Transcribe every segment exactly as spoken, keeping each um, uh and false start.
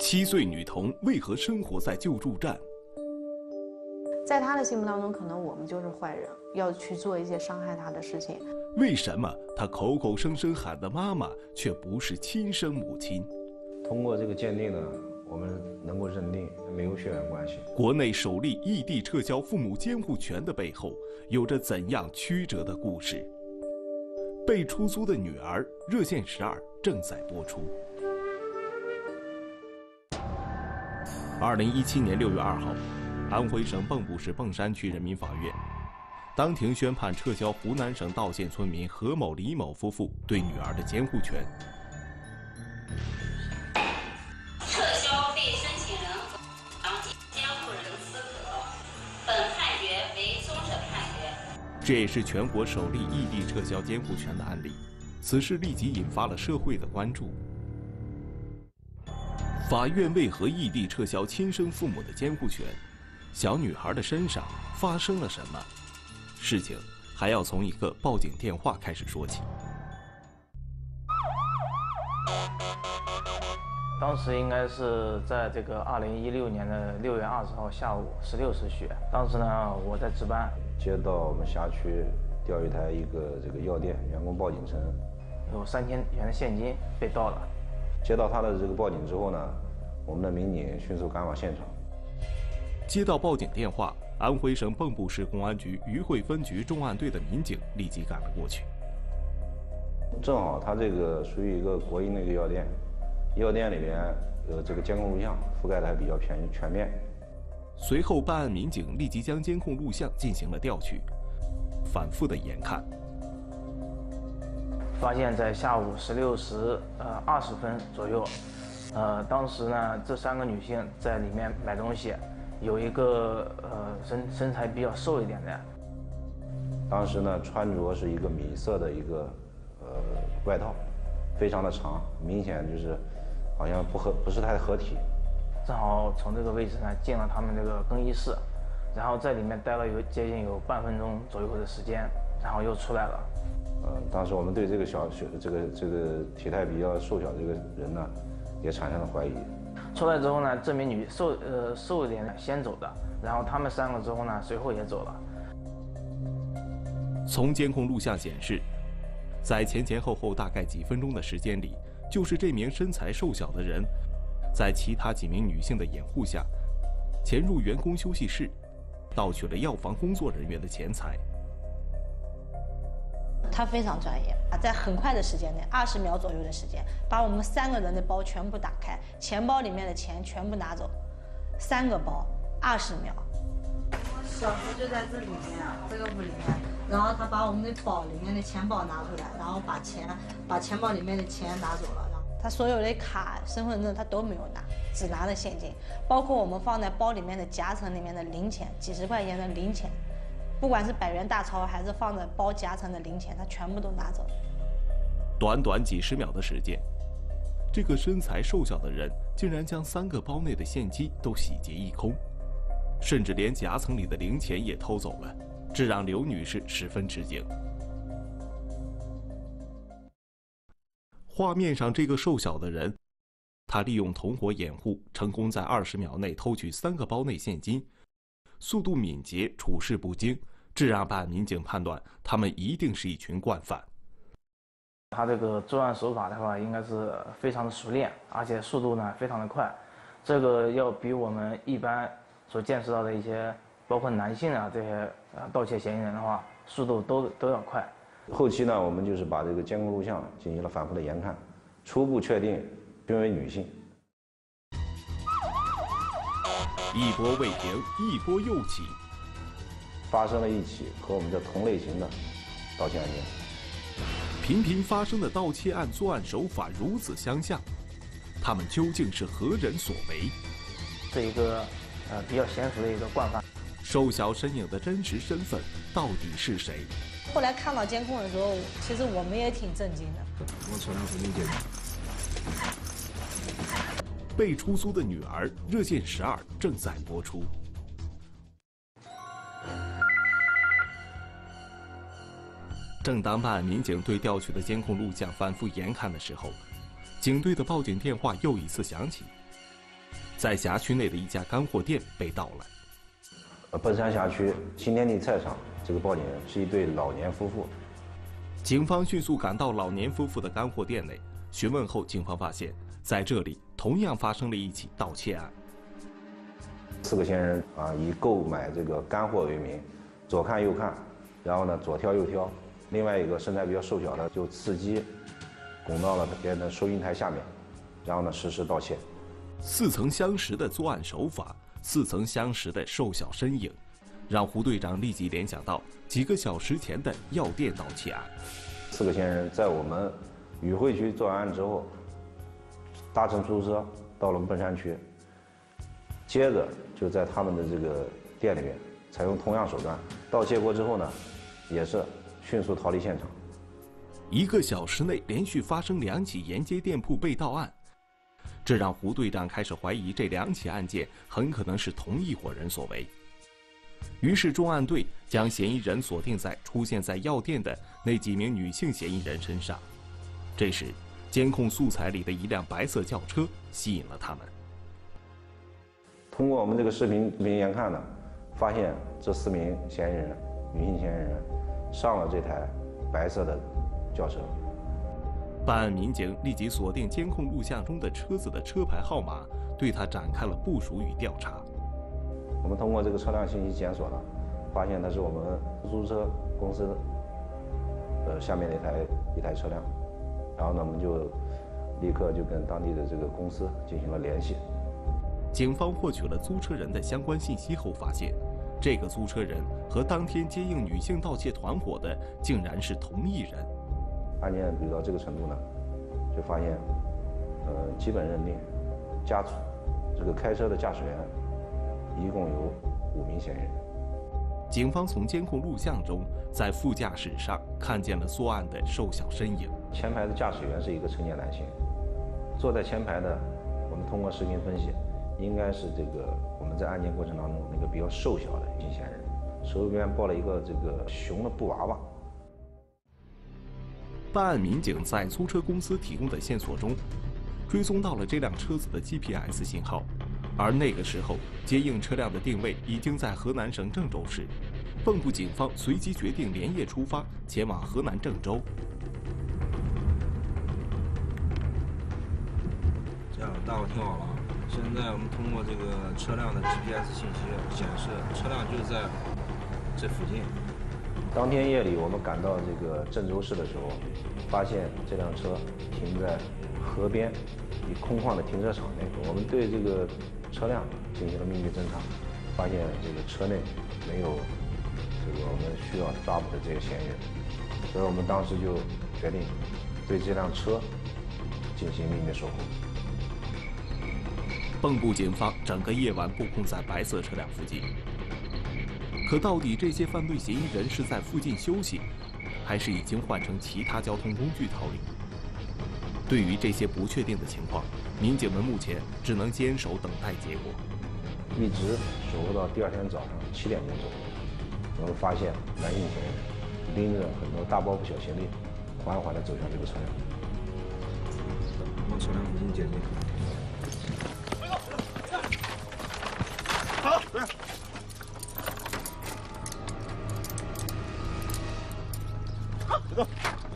七岁女童为何生活在救助站？ 在他的心目当中，可能我们就是坏人，要去做一些伤害他的事情。 为什么他口口声声喊的妈妈，却不是亲生母亲？ 通过这个鉴定呢，我们能够认定没有血缘关系。 国内首例异地撤销父母监护权的背后，有着怎样曲折的故事？被出租的女儿热线十二正在播出。二零一七年六月二号，安徽省蚌埠市蚌山区人民法院当庭宣判撤销湖南省道县村民何某、李某夫妇对女儿的监护权。 撤销被申请人和监护人资格，本判决为终审判决。 这也是全国首例异地撤销监护权的案例，此事立即引发了社会的关注。法院为何异地撤销亲生父母的监护权？小女孩的身上发生了什么？事情还要从一个报警电话开始说起。 当时应该是在这个二零一六年的六月二十号下午十六时许，当时呢我在值班， 接到我们辖区钓鱼台一个这个药店员工报警称， 有三千元的现金被盗了。 接到他的这个报警之后呢，我们的民警迅速赶往现场。 接到报警电话，安徽省蚌埠市公安局余会分局重案队的民警立即赶了过去。 正好他这个属于一个国营的一个药店，药店里边呃这个监控录像覆盖的还比较全全面。 随后办案民警立即将监控录像进行了调取，反复的研看， 发现在下午十六时呃二十分左右，呃当时呢这三个女性在里面买东西。有一个呃身身材比较瘦一点的， 当时呢穿着是一个米色的一个呃外套，非常的长，明显就是好像不合不是太合体。 正好从这个位置呢进了他们这个更衣室，然后在里面待了有接近有半分钟左右的时间，然后又出来了。 呃，当时我们对这个小小这个这个体态比较瘦小这个人呢，也产生了怀疑。 出来之后呢，这名女瘦呃瘦一点的先走的，然后他们三个之后呢，随后也走了。 从监控录像显示，在前前后后大概几分钟的时间里，就是这名身材瘦小的人，在其他几名女性的掩护下，潜入员工休息室，盗取了药房工作人员的钱财。 他非常专业啊，在很快的时间内，二十秒左右的时间，把我们三个人的包全部打开，钱包里面的钱全部拿走，三个包，二十秒。 小胡就在这里面，这个屋里面，然后他把我们的包里面的钱包拿出来，然后把钱，把钱包里面的钱拿走了。然后他所有的卡、身份证他都没有拿，只拿了现金，包括我们放在包里面的夹层里面的零钱，几十块钱的零钱。不管是百元大钞还是放在包夹层的零钱，他全部都拿走了。 短短几十秒的时间，这个身材瘦小的人竟然将三个包内的现金都洗劫一空，甚至连夹层里的零钱也偷走了，这让刘女士十分吃惊。画面上这个瘦小的人，他利用同伙掩护，成功在二十秒内偷取三个包内现金，速度敏捷，处事不惊，这让办案民警判断他们一定是一群惯犯。 他这个作案手法的话，应该是非常的熟练，而且速度呢非常的快，这个要比我们一般所见识到的一些，包括男性啊这些呃盗窃嫌疑人的话，速度都都要快。 后期呢，我们就是把这个监控录像进行了反复的研看，初步确定均为女性。 一波未平，一波又起， 发生了一起和我们的同类型的盗窃案件。 频频发生的盗窃案作案手法如此相像，他们究竟是何人所为？ 是一个呃比较娴熟的一个惯犯。 瘦小身影的真实身份到底是谁？ 后来看到监控的时候，其实我们也挺震惊的。 我承认是理解。 被出租的女儿热线十二正在播出。正当办案民警对调取的监控录像反复研看的时候，警队的报警电话又一次响起。 在辖区内的一家干货店被盗了。 呃，奔山辖区新天地菜场，这个报警人是一对老年夫妇。 警方迅速赶到老年夫妇的干货店内，询问后，警方发现，在这里同样发生了一起盗窃案。 四个嫌疑人啊，以购买这个干货为名，左看右看，然后呢左挑右挑。另外一个身材比较瘦小的就伺机拱到了别人的收银台下面，然后呢实施盗窃。 似曾相识的作案手法，似曾相识的瘦小身影，让胡队长立即联想到几个小时前的药店盗窃案。 四个嫌疑人在我们禹会区作案之后，搭乘出租车到了奔山区，接着就在他们的这个店里面采用同样手段盗窃过之后呢，也是迅速逃离现场。 一个小时内连续发生两起沿街店铺被盗案，这让胡队长开始怀疑这两起案件很可能是同一伙人所为。于是重案队将嫌疑人锁定在出现在药店的那几名女性嫌疑人身上。这时，监控素材里的一辆白色轿车吸引了他们。 通过我们这个视频明眼看呢，发现这四名嫌疑人，女性嫌疑人上了这台白色的轿车。 办案民警立即锁定监控录像中的车子的车牌号码，对它展开了部署与调查。 我们通过这个车辆信息检索呢，发现它是我们出租车公司呃下面的一台一台车辆，然后呢，我们就立刻就跟当地的这个公司进行了联系。 警方获取了租车人的相关信息后，发现这个租车人和当天接应女性盗窃团伙的竟然是同一人。 案件捋到这个程度呢，就发现，呃，基本认定，驾驶这个开车的驾驶员一共有五名嫌疑人。 警方从监控录像中，在副驾驶上看见了作案的瘦小身影。 前排的驾驶员是一个成年男性，坐在前排的，我们通过视频分析，应该是这个我们在案件过程当中那个比较瘦小的女性嫌疑人，手里边抱了一个这个熊的布娃娃。 办案民警在租车公司提供的线索中，追踪到了这辆车子的 G P S 信号，而那个时候接应车辆的定位已经在河南省郑州市。蚌埠警方随即决定连夜出发，前往河南郑州。 这样，大伙听好了啊！现在我们通过这个车辆的 G P S 信息显示，车辆就在这附近。 当天夜里，我们赶到这个郑州市的时候，发现这辆车停在河边一空旷的停车场内。我们对这个车辆进行了秘密侦查，发现这个车内没有这个我们需要抓捕的这些嫌疑人，所以我们当时就决定对这辆车进行秘密守候。 蚌埠警方整个夜晚布控在白色车辆附近。可到底这些犯罪嫌疑人是在附近休息，还是已经换成其他交通工具逃离？对于这些不确定的情况，民警们目前只能坚守等待结果。 一直守候到第二天早上七点钟左右，我们发现男性嫌疑人拎着很多大包袱小行李，缓缓地走向这个车辆。 往车辆附近接近。 好，对。走。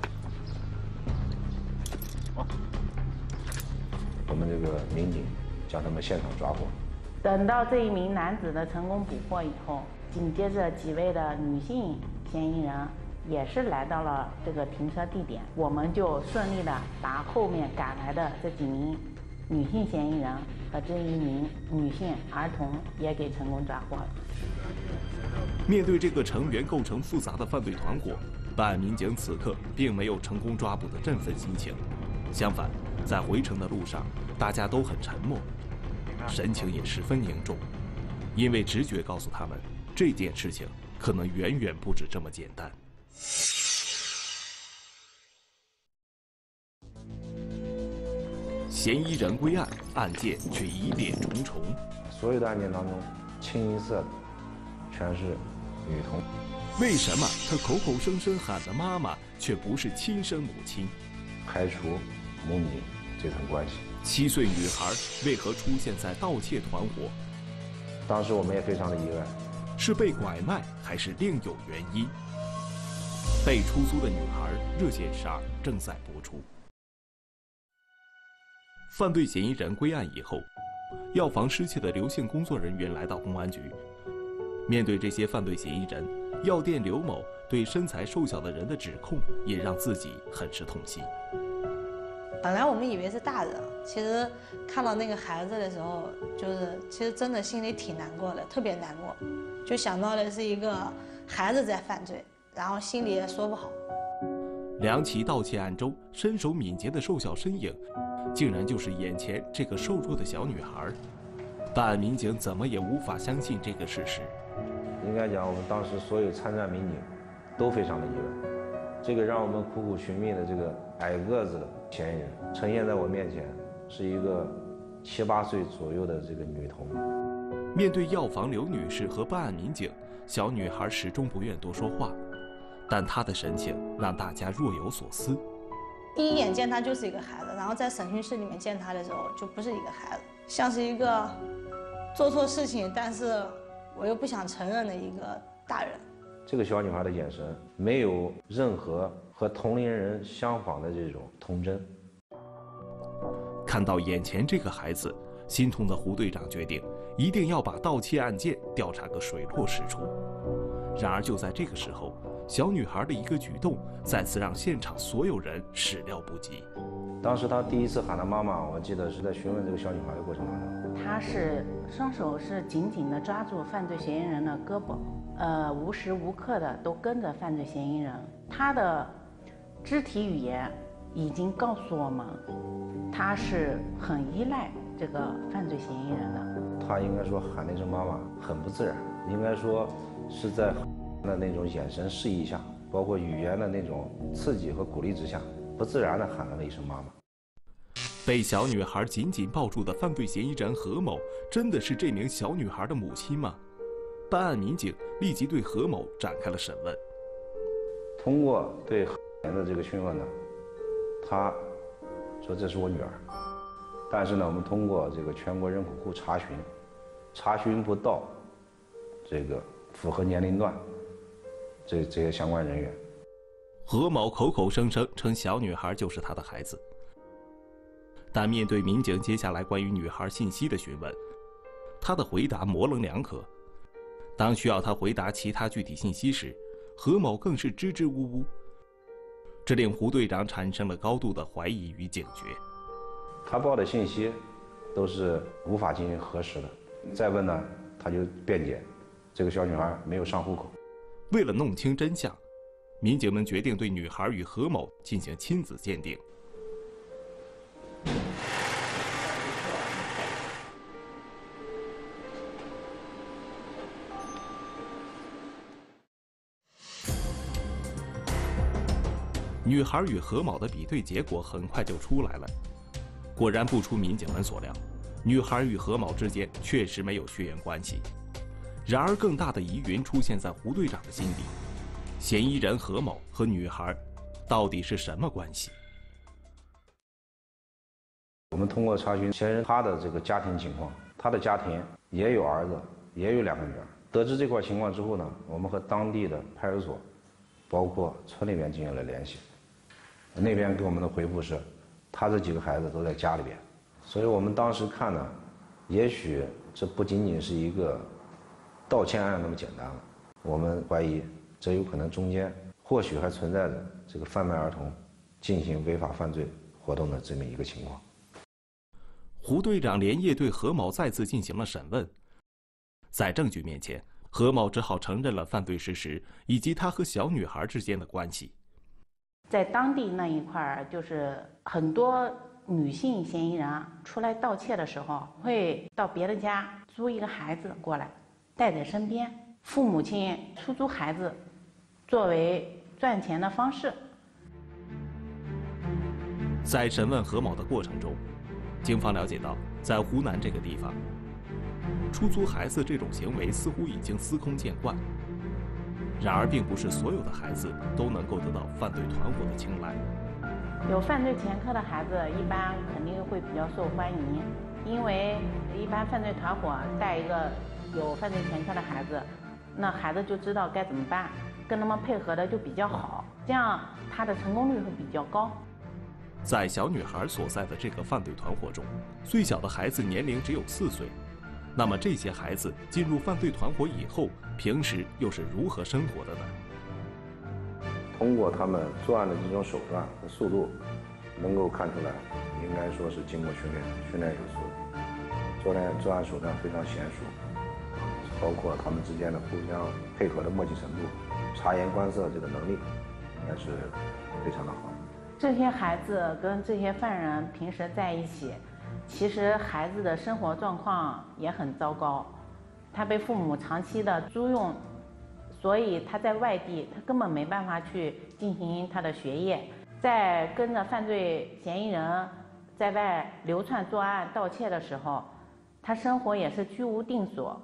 我们这个民警将他们现场抓获。 等到这一名男子的成功捕获以后，紧接着几位的女性嫌疑人也是来到了这个停车地点，我们就顺利的把后面赶来的这几名女性嫌疑人和这一名女性儿童也给成功抓获了。 面对这个成员构成复杂的犯罪团伙，办案民警此刻并没有成功抓捕的振奋心情，相反，在回程的路上，大家都很沉默，神情也十分凝重，因为直觉告诉他们，这件事情可能远远不止这么简单。嫌疑人归案，案件却疑点重重。 所有的案件当中，清一色的全是女童。 为什么他口口声声喊的妈妈，却不是亲生母亲？ 排除母女这层关系。 七岁女孩为何出现在盗窃团伙？ 当时我们也非常的意外， 是被拐卖还是另有原因？被出租的女孩热线十二正在播出。犯罪嫌疑人归案以后，药房失窃的刘姓工作人员来到公安局。面对这些犯罪嫌疑人，药店刘某对身材瘦小的人的指控，也让自己很是痛心。 本来我们以为是大人，其实看到那个孩子的时候，就是其实真的心里挺难过的，特别难过，就想到的是一个孩子在犯罪，然后心里也说不好。 两起盗窃案中，身手敏捷的瘦小身影，竟然就是眼前这个瘦弱的小女孩。办案民警怎么也无法相信这个事实。 应该讲，我们当时所有参战民警都非常的意外。这个让我们苦苦寻觅的这个矮个子的嫌疑人，呈现在我面前是一个七八岁左右的这个女童。 面对药房刘女士和办案民警，小女孩始终不愿多说话，但她的神情让大家若有所思。 第一眼见她就是一个孩子，然后在审讯室里面见她的时候就不是一个孩子，像是一个做错事情，但是我又不想承认的一个大人。 这个小女孩的眼神没有任何和同龄人相仿的这种童真。 看到眼前这个孩子，心痛的胡队长决定一定要把盗窃案件调查个水落石出。然而就在这个时候，小女孩的一个举动再次让现场所有人始料不及。 当时她第一次喊她妈妈，我记得是在询问这个小女孩的过程当中， 她是双手是紧紧地抓住犯罪嫌疑人的胳膊，呃，无时无刻的都跟着犯罪嫌疑人。她的肢体语言已经告诉我们，她是很依赖这个犯罪嫌疑人的。 她应该说喊那声妈妈很不自然，应该说是在的那种眼神示意下，包括语言的那种刺激和鼓励之下，不自然地喊了一声妈妈。 被小女孩紧紧抱住的犯罪嫌疑人何某，真的是这名小女孩的母亲吗？办案民警立即对何某展开了审问。 通过对何某的这个讯问呢，他说这是我女儿，但是呢，我们通过这个全国人口库查询，查询不到这个符合年龄段这这些相关人员。 何某口口声声称小女孩就是他的孩子，但面对民警接下来关于女孩信息的询问，他的回答模棱两可。当需要他回答其他具体信息时，何某更是支支吾吾，这令胡队长产生了高度的怀疑与警觉。 他报的信息都是无法进行核实的，再问呢，他就辩解这个小女孩没有上户口。 为了弄清真相，民警们决定对女孩与何某进行亲子鉴定。女孩与何某的比对结果很快就出来了，果然不出民警们所料，女孩与何某之间确实没有血缘关系。然而更大的疑云出现在胡队长的心里，嫌疑人何某和女孩到底是什么关系？ 我们通过查询嫌疑人他的这个家庭情况，他的家庭也有儿子，也有两个女儿。得知这块情况之后呢，我们和当地的派出所，包括村里面进行了联系。那边给我们的回复是，他这几个孩子都在家里边，所以我们当时看呢，也许这不仅仅是一个盗窃案那么简单了，我们怀疑这有可能中间或许还存在着这个贩卖儿童进行违法犯罪活动的这么一个情况。 胡队长连夜对何某再次进行了审问，在证据面前，何某只好承认了犯罪事实以及他和小女孩之间的关系。 在当地那一块儿，就是很多女性嫌疑人出来盗窃的时候，会到别的家租一个孩子过来，带在身边，父母亲出租孩子作为赚钱的方式。 在审问何某的过程中，警方了解到，在湖南这个地方，出租孩子这种行为似乎已经司空见惯。然而，并不是所有的孩子都能够得到犯罪团伙的青睐。 有犯罪前科的孩子，一般肯定会比较受欢迎，因为一般犯罪团伙带一个有犯罪前科的孩子，那孩子就知道该怎么办，跟他们配合的就比较好，这样他的成功率会比较高。 在小女孩所在的这个犯罪团伙中，最小的孩子年龄只有四岁。那么这些孩子进入犯罪团伙以后，平时又是如何生活的呢？ 通过他们作案的这种手段和速度，能够看出来，应该说是经过训练，训练有素，作案作案手段非常娴熟，包括他们之间的互相配合的默契程度、察言观色这个能力，应该是非常的好。 这些孩子跟这些犯人平时在一起，其实孩子的生活状况也很糟糕，他被父母长期的租用。所以他在外地，他根本没办法去进行他的学业，在跟着犯罪嫌疑人在外流窜作案盗窃的时候，他生活也是居无定所。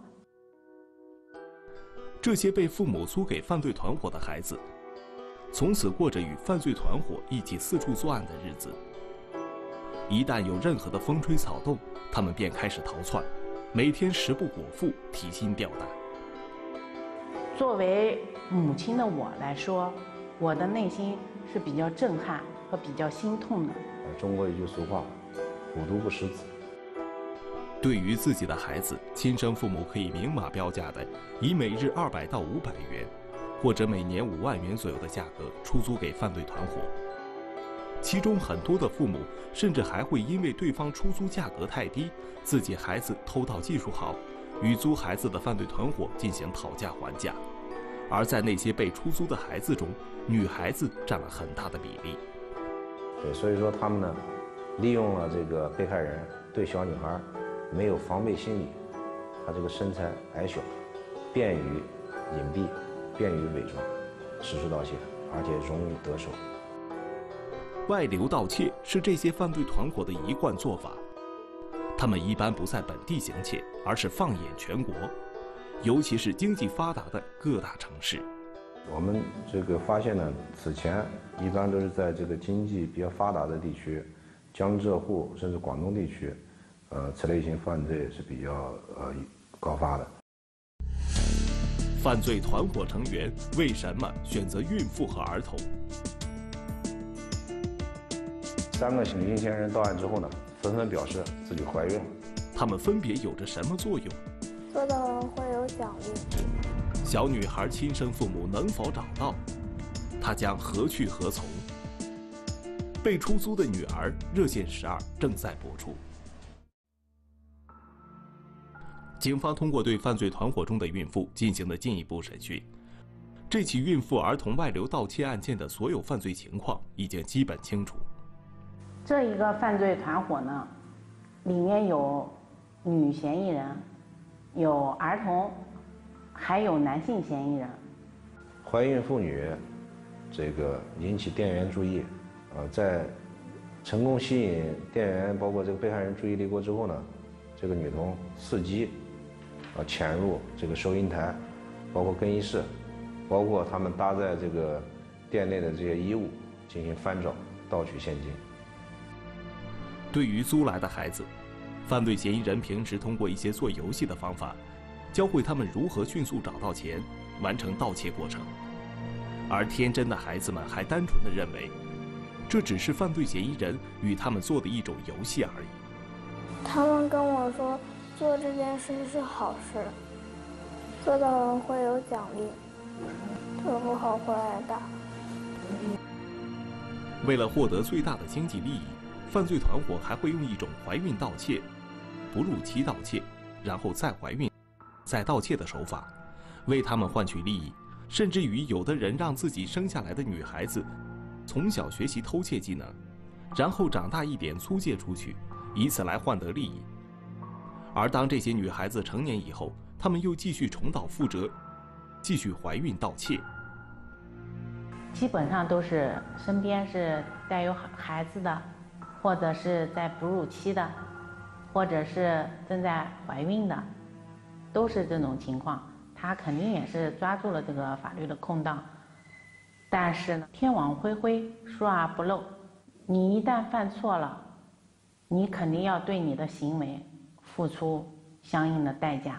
这些被父母租给犯罪团伙的孩子，从此过着与犯罪团伙一起四处作案的日子。一旦有任何的风吹草动，他们便开始逃窜，每天食不果腹，提心吊胆。 作为母亲的我来说，我的内心是比较震撼和比较心痛的。 中国有句俗话，虎毒不食子。 对于自己的孩子，亲生父母可以明码标价的以每日二百到五百元，或者每年五万元左右的价格出租给犯罪团伙。其中很多的父母甚至还会因为对方出租价格太低，自己孩子偷盗技术好，与租孩子的犯罪团伙进行讨价还价。而在那些被出租的孩子中，女孩子占了很大的比例。 对，所以说他们呢，利用了这个被害人对小女孩没有防备心理，她这个身材矮小，便于隐蔽，便于伪装，实施盗窃，而且容易得手。 外流盗窃是这些犯罪团伙的一贯做法，他们一般不在本地行窃，而是放眼全国，尤其是经济发达的各大城市。 我们这个发现呢，此前一般都是在这个经济比较发达的地区，江浙沪甚至广东地区，呃，此类型犯罪是比较呃高发的。 犯罪团伙成员为什么选择孕妇和儿童？ 三个女性嫌疑人到案之后呢，纷纷表示自己怀孕了。 他们分别有着什么作用？ 做到人会有奖励。 小女孩亲生父母能否找到？她将何去何从？被出租的女儿热线十二正在播出。警方通过对犯罪团伙中的孕妇进行了进一步审讯，这起孕妇儿童外流盗窃案件的所有犯罪情况已经基本清楚。 这一个犯罪团伙呢，里面有女嫌疑人，有儿童，还有男性嫌疑人。 怀孕妇女，这个引起店员注意，呃，在成功吸引店员包括这个被害人注意力过之后呢，这个女童伺机，啊，潜入这个收银台，包括更衣室，包括他们搭在这个店内的这些衣物进行翻找，盗取现金。 对于租来的孩子，犯罪嫌疑人平时通过一些做游戏的方法，教会他们如何迅速找到钱，完成盗窃过程。而天真的孩子们还单纯地认为，这只是犯罪嫌疑人与他们做的一种游戏而已。 他们跟我说，做这件事是好事，做到人会有奖励，做不好会挨打。 为了获得最大的经济利益，犯罪团伙还会用一种怀孕盗窃、哺乳期盗窃，然后再怀孕、再盗窃的手法，为他们换取利益，甚至于有的人让自己生下来的女孩子从小学习偷窃技能，然后长大一点租借出去，以此来换得利益。而当这些女孩子成年以后，她们又继续重蹈覆辙，继续怀孕盗窃。 基本上都是身边是带有孩子的，或者是在哺乳期的，或者是正在怀孕的，都是这种情况。他肯定也是抓住了这个法律的空档，但是呢，天网恢恢，疏而不漏。 你一旦犯错了，你肯定要对你的行为付出相应的代价。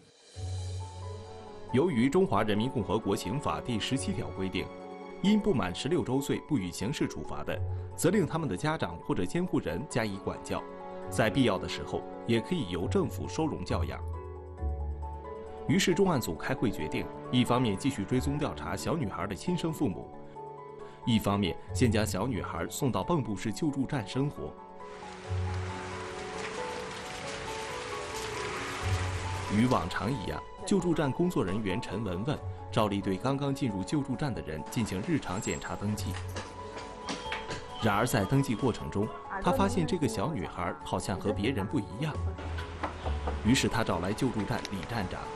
由于《中华人民共和国刑法》第十七条规定，因不满十六周岁不予刑事处罚的，责令他们的家长或者监护人加以管教，在必要的时候，也可以由政府收容教养。于是重案组开会决定，一方面继续追踪调查小女孩的亲生父母，一方面先将小女孩送到蚌埠市救助站生活。与往常一样，救助站工作人员陈文文照例对刚刚进入救助站的人进行日常检查登记。然而在登记过程中，他发现这个小女孩好像和别人不一样，于是他找来救助站李站长。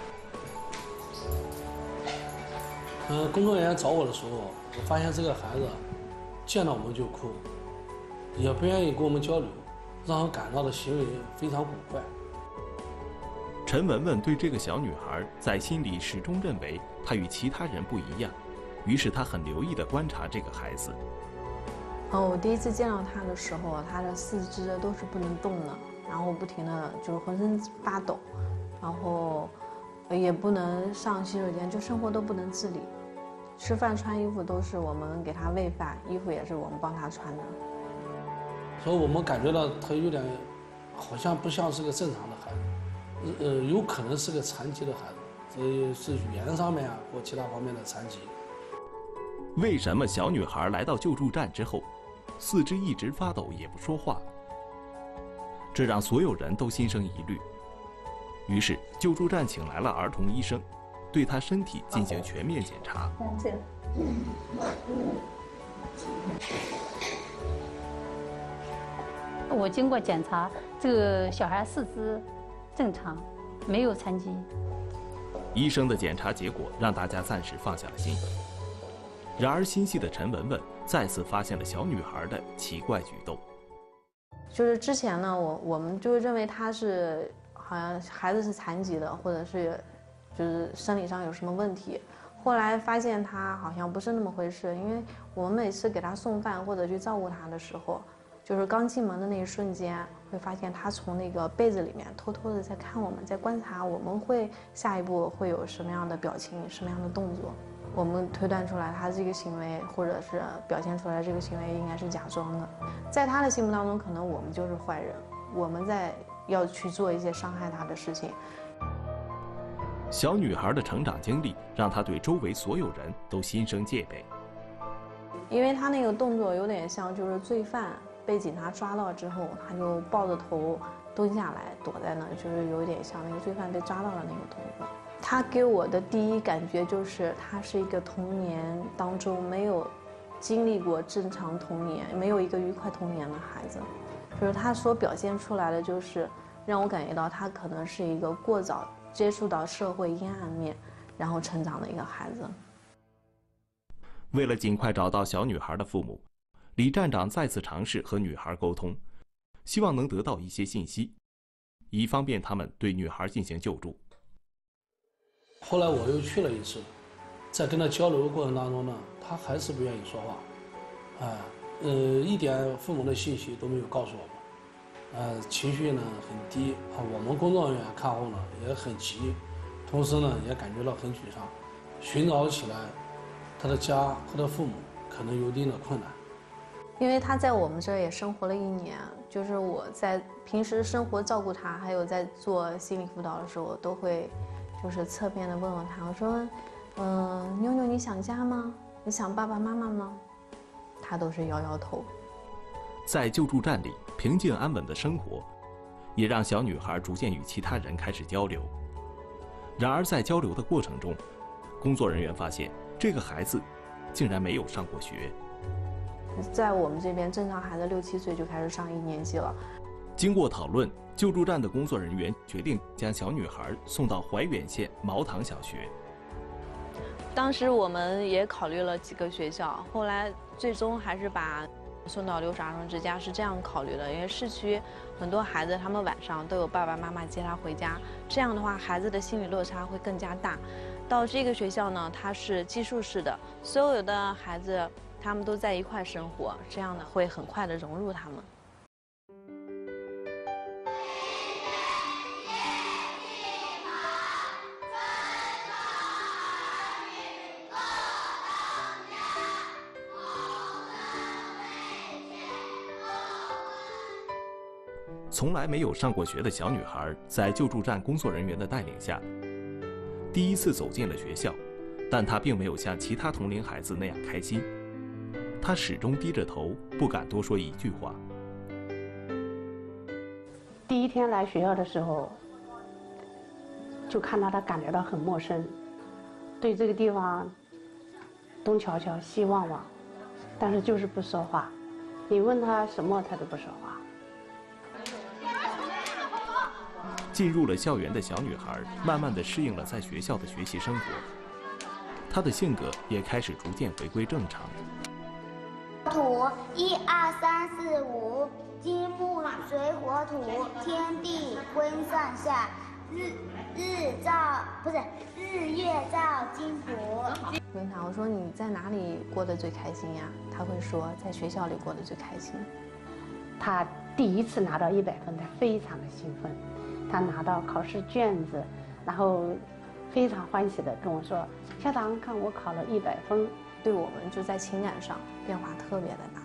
呃，工作人员找我的时候，我发现这个孩子见到我们就哭，也不愿意跟我们交流，让我感到的行为非常古怪。 陈文文对这个小女孩在心里始终认为她与其他人不一样，于是她很留意地观察这个孩子。 哦，我第一次见到她的时候，她的四肢都是不能动的，然后不停的就是浑身发抖，然后也不能上洗手间，就生活都不能自理。吃饭穿衣服都是我们给他喂饭，衣服也是我们帮他穿的。 所以我们感觉到他有点，好像不像是个正常的孩子，呃，有可能是个残疾的孩子，这是语言上面啊或其他方面的残疾。 为什么小女孩来到救助站之后，四肢一直发抖也不说话？这让所有人都心生疑虑。于是救助站请来了儿童医生，对她身体进行全面检查。 这个。 我经过检查，这个小孩四肢正常，没有残疾。 医生的检查结果让大家暂时放下了心。然而心细的陈文文再次发现了小女孩的奇怪举动。 就是之前呢，我我们就认为她是好像孩子是残疾的，或者是就是生理上有什么问题。后来发现她好像不是那么回事，因为我们每次给她送饭或者去照顾她的时候，就是刚进门的那一瞬间，会发现她从那个被子里面偷偷的在看我们，在观察我们会下一步会有什么样的表情、什么样的动作。我们推断出来，她这个行为或者是表现出来这个行为应该是假装的。在她的心目当中，可能我们就是坏人，我们在要去做一些伤害她的事情。 小女孩的成长经历让她对周围所有人都心生戒备， 因为她那个动作有点像就是罪犯被警察抓到之后，他就抱着头蹲下来躲在那，就是有点像那个罪犯被抓到的那个动作。他给我的第一感觉就是，他是一个童年当中没有经历过正常童年，没有一个愉快童年的孩子。就是他所表现出来的，就是让我感觉到他可能是一个过早接触到社会阴暗面，然后成长的一个孩子。 为了尽快找到小女孩的父母，李站长再次尝试和女孩沟通，希望能得到一些信息，以方便他们对女孩进行救助。 后来我又去了一次，在跟他交流的过程当中呢，他还是不愿意说话，啊，呃，一点父母的信息都没有告诉我们，呃，情绪呢很低啊，我们工作人员看后呢也很急，同时呢也感觉到很沮丧，寻找起来他的家和他的父母可能有一定的困难。 因为他在我们这儿也生活了一年，就是我在平时生活照顾他，还有在做心理辅导的时候，都会就是侧面的问问他，我说，嗯、呃，妞妞你想家吗？你想爸爸妈妈吗？他都是摇摇头。 在救助站里平静安稳的生活，也让小女孩逐渐与其他人开始交流。然而在交流的过程中，工作人员发现这个孩子竟然没有上过学。 在我们这边，正常孩子六七岁就开始上一年级了。 经过讨论，救助站的工作人员决定将小女孩送到怀远县毛塘小学。 当时我们也考虑了几个学校，后来最终还是把送到留守儿童之家，是这样考虑的。因为市区很多孩子他们晚上都有爸爸妈妈接他回家，这样的话孩子的心理落差会更加大。到这个学校呢，它是寄宿式的，所有的孩子他们都在一块生活，这样呢会很快的融入他们。 从来没有上过学的小女孩，在救助站工作人员的带领下，第一次走进了学校，但她并没有像其他同龄孩子那样开心。她始终低着头，不敢多说一句话。 第一天来学校的时候，就看到她感觉到很陌生，对这个地方东瞧瞧西望望，但是就是不说话。你问她什么，她都不说话。 进入了校园的小女孩，慢慢地适应了在学校的学习生活，她的性格也开始逐渐回归正常。 土，一二三四五，金木水火土，天地分上下，日日照不是日月照金土。 问他，我说你在哪里过得最开心呀？他会说在学校里过得最开心。 他第一次拿到一百分，他非常的兴奋。他拿到考试卷子，然后非常欢喜地跟我说：“校长，看我考了一百分。” 对我们就在情感上变化特别的大。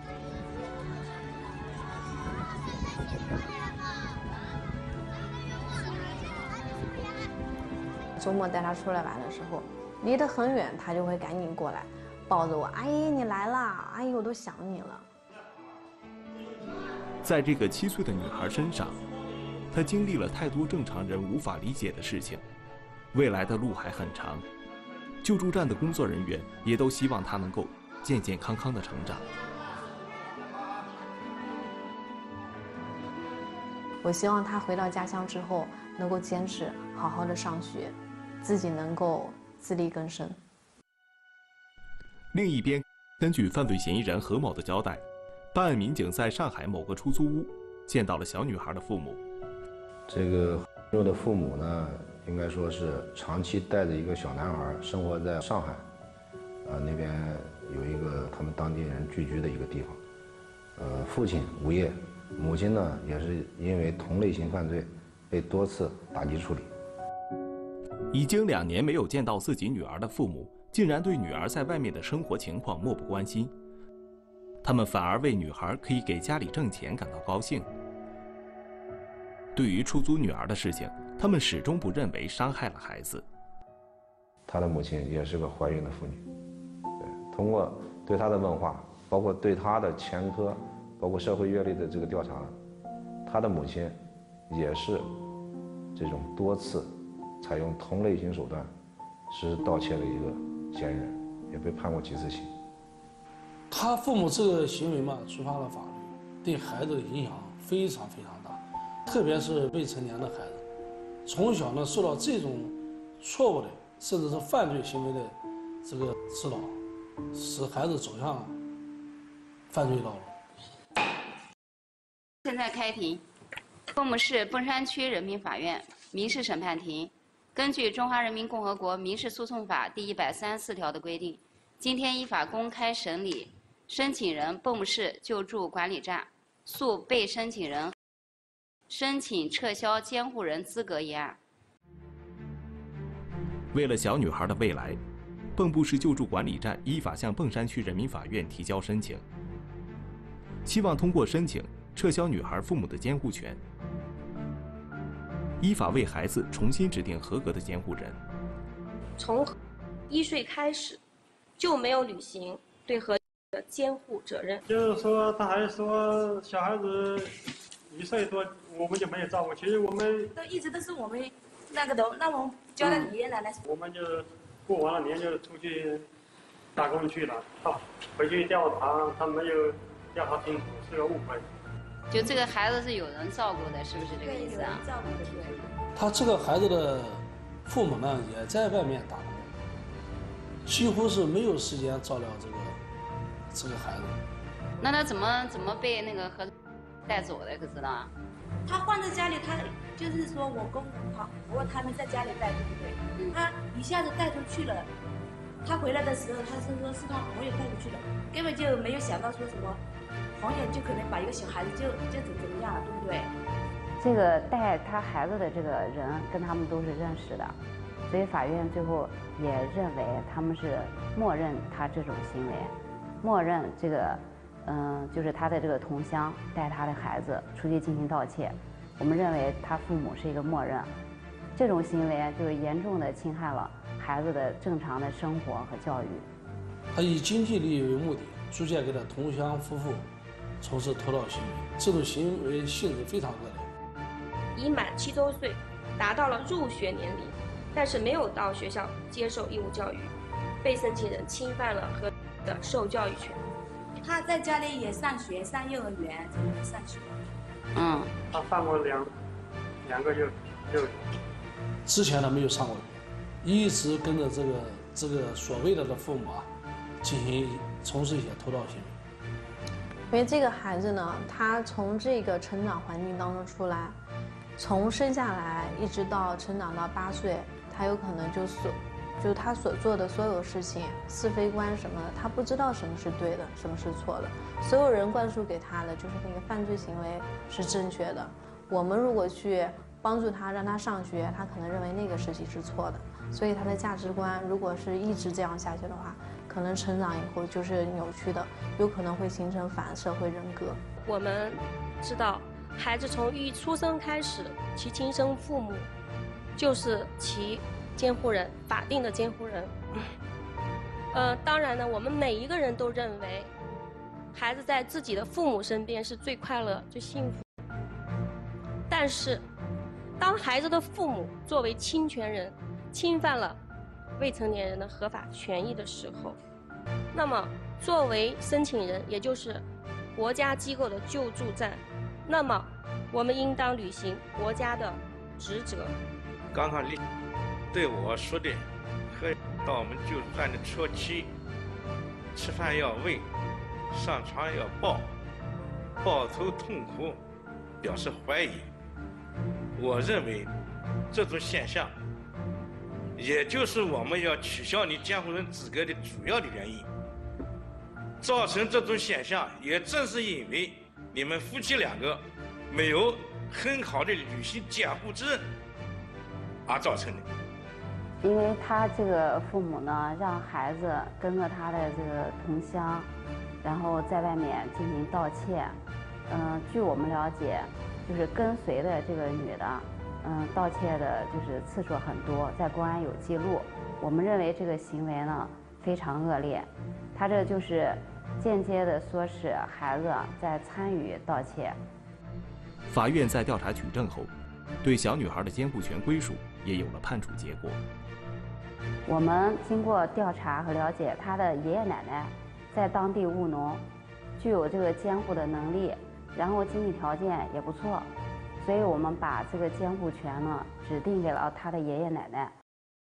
周末带他出来玩的时候，离得很远，他就会赶紧过来，抱着我：“阿姨，你来啦！阿姨，我都想你了。” 在这个七岁的女孩身上，她经历了太多正常人无法理解的事情，未来的路还很长。救助站的工作人员也都希望她能够健健康康的成长。 我希望她回到家乡之后，能够坚持好好的上学，自己能够自力更生。 另一边，根据犯罪嫌疑人何某的交代，办案民警在上海某个出租屋见到了小女孩的父母。 这个何的父母呢，应该说是长期带着一个小男孩生活在上海，啊那边有一个他们当地人聚居的一个地方。呃，父亲无业，母亲呢也是因为同类型犯罪被多次打击处理。 已经两年没有见到自己女儿的父母，竟然对女儿在外面的生活情况漠不关心，他们反而为女孩可以给家里挣钱感到高兴。对于出租女儿的事情，他们始终不认为伤害了孩子。 她的母亲也是个怀孕的妇女，对，通过对她的问话，包括对她的前科，包括社会阅历的这个调查，她的母亲也是这种多次采用同类型手段实施盗窃的一个嫌疑人，也被判过几次刑。 他父母这个行为嘛，触犯了法律，对孩子的影响非常非常大。特别是未成年的孩子，从小呢受到这种错误的甚至是犯罪行为的这个指导，使孩子走向犯罪道路。 现在开庭，凤木市凤山区人民法院民事审判庭，根据《中华人民共和国民事诉讼法》第一百三十四条的规定，今天依法公开审理申请人凤木市救助管理站诉被申请人申请撤销监护人资格一案。 为了小女孩的未来，蚌埠市救助管理站依法向硼山区人民法院提交申请，希望通过申请撤销女孩父母的监护权，依法为孩子重新指定合格的监护人。 从一岁开始就没有履行对合的监护责任。 就是说，他还说小孩子一岁多，我们就没有照顾。其实我们都一直都是我们那个的，那我们交代爷爷奶奶。 我们就是过完了年就出去打工去了，他回去调查，他没有调查清楚，是个误会。 就这个孩子是有人照顾的，是不是这个意思啊？ 照顾的对。 他这个孩子的父母呢，也在外面打工，几乎是没有时间照料这个这个孩子。 那他怎么怎么被那个和带走的？可知道啊？ 他放在家里，他就是说我公公好，我他们在家里带，对不对？他一下子带出去了， 他回来的时候，他是说是他朋友带过去的，根本就没有想到说什么朋友就可能把一个小孩子就就怎怎么样了，对不对？ 这个带他孩子的这个人跟他们都是认识的，所以法院最后也认为他们是默认他这种行为，默认这个，嗯，就是他的这个同乡带他的孩子出去进行盗窃，我们认为他父母是一个默认，这种行为就是严重的侵害了孩子的正常的生活和教育。 他以经济利益为目的，逐渐给他同乡夫妇从事偷盗行为，这种行为性质非常恶劣。 已满七周岁，达到了入学年龄，但是没有到学校接受义务教育，被申请人侵犯了合理的受教育权。 他在家里也上学，上幼儿园，怎么上学？ 嗯， 他上过两两个幼幼儿园。 之前呢没有上过学，一直跟着这个这个所谓的的父母啊，进行从事一些偷盗行为。 因为这个孩子呢，他从这个成长环境当中出来，从生下来一直到成长到八岁，他有可能就所，就是他所做的所有事情，是非观什么的，他不知道什么是对的，什么是错的。所有人灌输给他的就是那个犯罪行为是正确的。我们如果去帮助他，让他上学，他可能认为那个事情是错的。所以他的价值观如果是一直这样下去的话，可能成长以后就是扭曲的，有可能会形成反社会人格。 我们知道，孩子从一出生开始，其亲生父母就是其监护人，法定的监护人。呃，当然呢，我们每一个人都认为，孩子在自己的父母身边是最快乐、最幸福。但是，当孩子的父母作为侵权人，侵犯了未成年人的合法权益的时候，那么作为申请人，也就是国家机构的救助站，那么我们应当履行国家的职责。 刚刚你对我说的，和到我们救助站的初期，吃饭要喂，上床要抱，抱头痛哭，表示怀疑。我认为这种现象，也就是我们要取消你监护人资格的主要的原因。造成这种现象，也正是因为你们夫妻两个没有很好的履行监护之任而造成的。 因为他这个父母呢，让孩子跟着他的这个同乡，然后在外面进行盗窃。嗯，据我们了解，就是跟随的这个女的，嗯，盗窃的就是次数很多，在公安有记录。我们认为这个行为呢非常恶劣，他这就是间接的唆使孩子在参与盗窃。 法院在调查取证后，对小女孩的监护权归属也有了判处结果。 我们经过调查和了解，她的爷爷奶奶在当地务农，具有这个监护的能力，然后经济条件也不错，所以我们把这个监护权呢指定给了她的爷爷奶奶。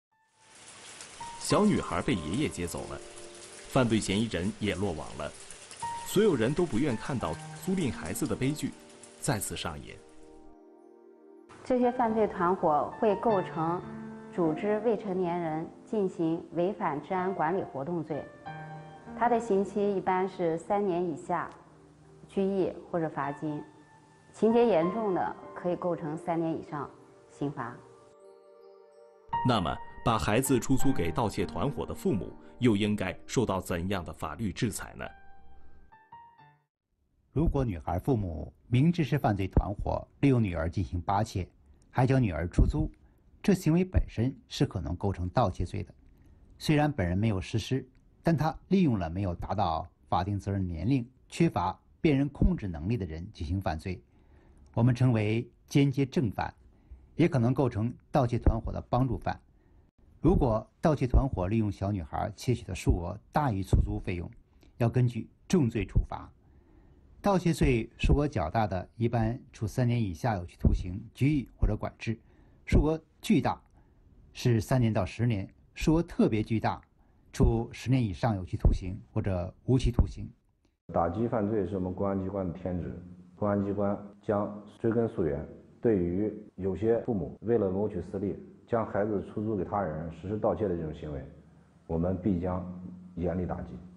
小女孩被爷爷接走了，犯罪嫌疑人也落网了，所有人都不愿看到租赁孩子的悲剧再次上演。 这些犯罪团伙会构成组织未成年人进行违反治安管理活动罪，它的刑期一般是三年以下拘役或者罚金，情节严重的可以构成三年以上刑罚。 那么，把孩子出租给盗窃团伙的父母又应该受到怎样的法律制裁呢？ 如果女孩父母明知是犯罪团伙利用女儿进行扒窃，还将女儿出租，这行为本身是可能构成盗窃罪的。虽然本人没有实施，但他利用了没有达到法定责任年龄、缺乏辨认控制能力的人进行犯罪，我们称为间接正犯，也可能构成盗窃团伙的帮助犯。如果盗窃团伙利用小女孩窃取的数额大于出租费用，要根据重罪处罚。盗窃罪数额较大的，一般处三年以下有期徒刑、拘役或者管制；数额巨大是三年到十年；数额特别巨大，处十年以上有期徒刑或者无期徒刑。 打击犯罪是我们公安机关的天职，公安机关将追根溯源。对于有些父母为了谋取私利，将孩子出租给他人实施盗窃的这种行为， 我们必将严厉打击。